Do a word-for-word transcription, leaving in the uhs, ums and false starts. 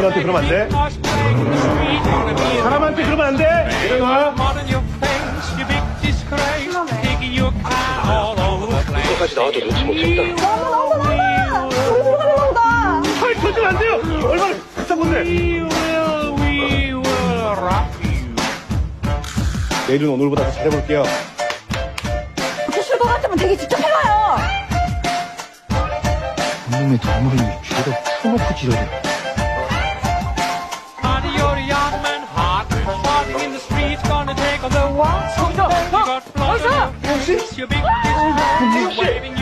사람한테 그러면 안 돼. 사람한테 그러면 안 돼. 일어나. 이거까지 나와도 눈치 못 챘다. 나온다, 나온다, 나온다. 우리 들어가는 나온다. 아이, 저주면 안 돼요. 얼마나 비싼 건데. 내일은 오늘보다 더 잘해볼게요. 부실 것 같으면 되게 직접 해봐요. 놈의 동물이 죄다 쳐놓고 지랄해. 와, 진짜. 어, 어디서? 혹시? 혹시?